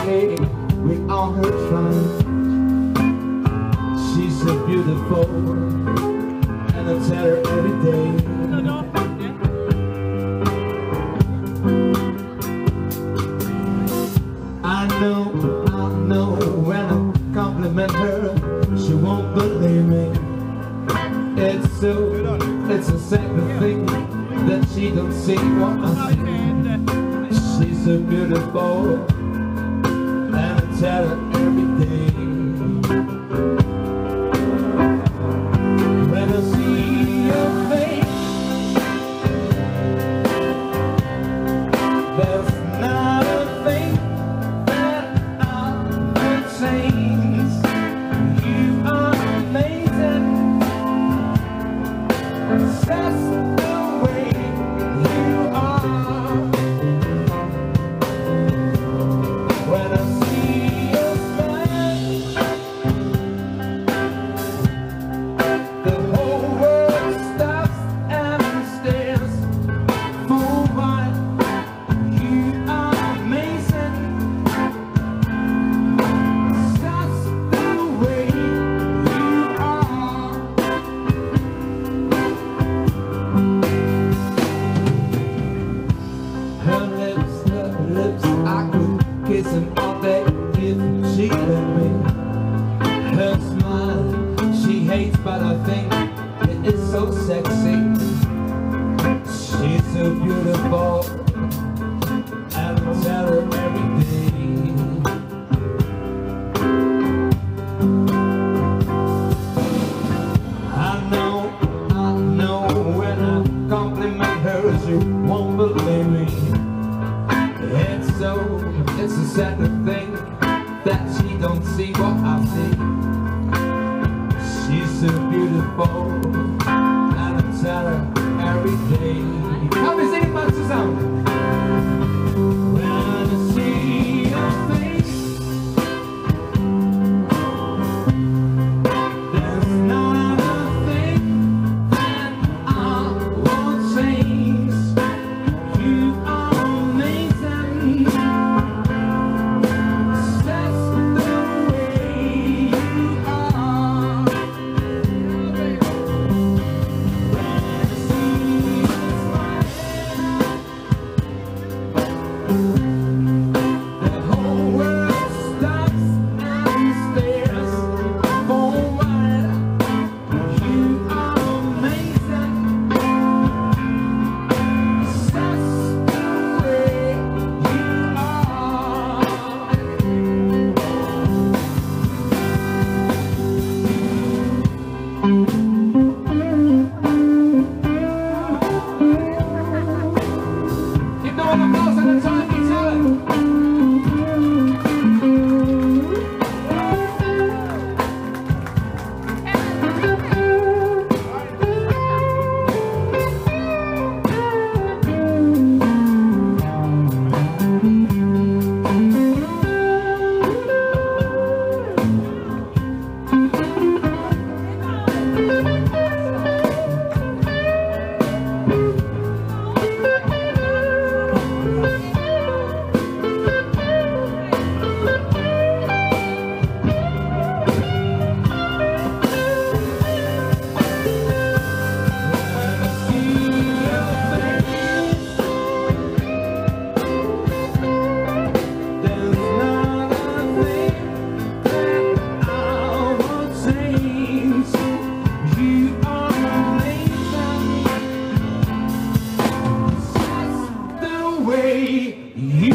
day with all her triumphs. She's so beautiful, and I tell her every day. I know when I compliment her, she won't believe me. It's a sad thing that she don't see what I see. She's so beautiful, and I tell her every day. When I see your face, there's not a thing that I would change. You are amazing, just the way you are. When I see your smile, the whole world stops and stares for a while. You are amazing, just the way you are. Her lips, I could kiss them all day if she let me. Her smile, she hates, but I think it is so sexy. She's so beautiful, and I tell her every day. I know when I compliment her, she won't believe me. It's a sad thing that she don't see what I see. She's so beautiful, and I tell her every day. Help me sing it back to sound. When I see your face, there's not a thing that I won't change. You are amazing, just the way you are. When I see your smile, the whole world stops and stares for a while. You are amazing, just the way you are. Give them an applause and a time each other. You